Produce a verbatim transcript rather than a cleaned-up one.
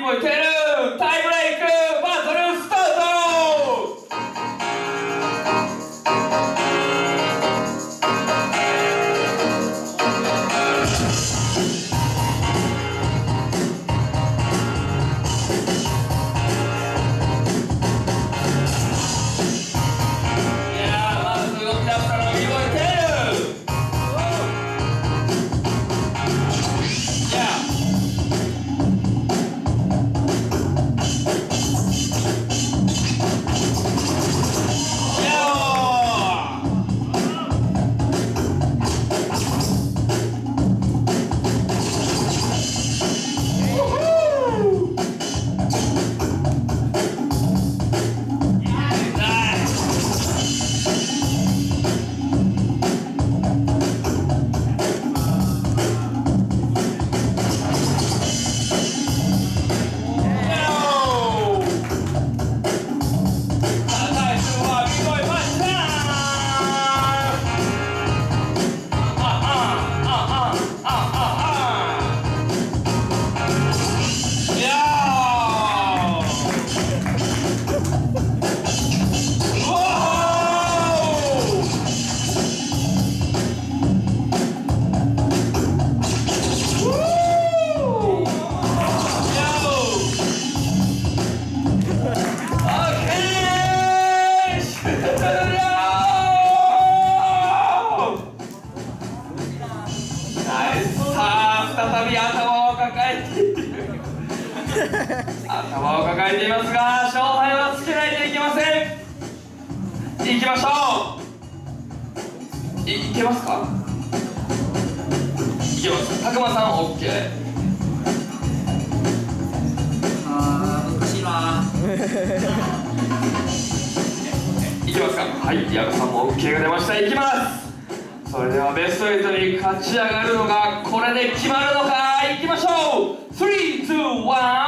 動いている。タイブレイクバトルスタート。再び頭を抱えている頭を抱えていますが、勝敗はつけないといけません。いきましょう。 い, いけますか。いけます。たくまさん OK。 あー難しいな。 いけますか。はい、矢部さんも OK が出ました。いきます。それではベストはちに勝ち上がるのがこれで決まるのか。いきましょう。スリー、ツー、ワン